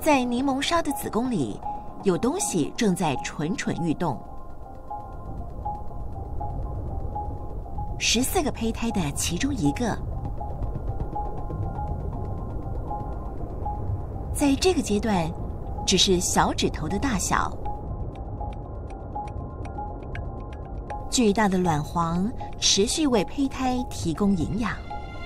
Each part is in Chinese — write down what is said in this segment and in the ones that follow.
在柠檬鲨的子宫里，有东西正在蠢蠢欲动。14个胚胎的其中一个，在这个阶段只是小指头的大小。巨大的卵黄持续为胚胎提供营养。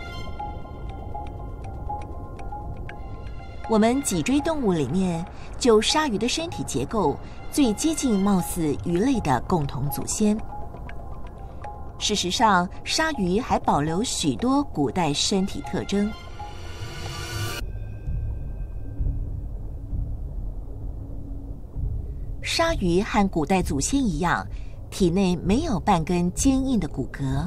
我们脊椎动物里面，就鲨鱼的身体结构最接近貌似鱼类的共同祖先。事实上，鲨鱼还保留许多古代身体特征。鲨鱼和古代祖先一样，体内没有半根坚硬的骨骼。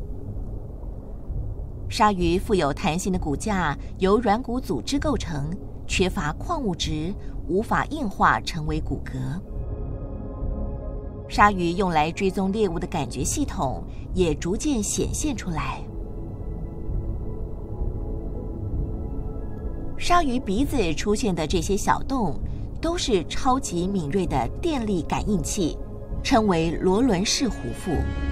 鲨鱼富有弹性的骨架由软骨组织构成，缺乏矿物质，无法硬化成为骨骼。鲨鱼用来追踪猎物的感觉系统也逐渐显现出来。鲨鱼鼻子出现的这些小洞，都是超级敏锐的电力感应器，称为罗伦式胡腹。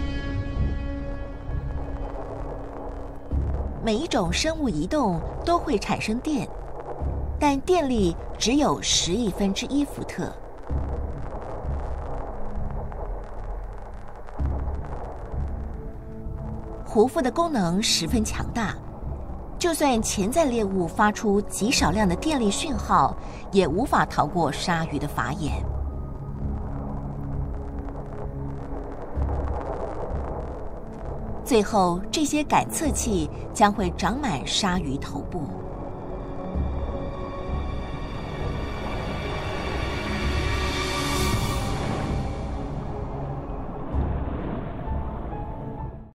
每一种生物移动都会产生电，但电力只有10亿分之一伏特。胡腹的功能十分强大，就算潜在猎物发出极少量的电力讯号，也无法逃过鲨鱼的法眼。最后，这些感测器将会长满鲨鱼头部。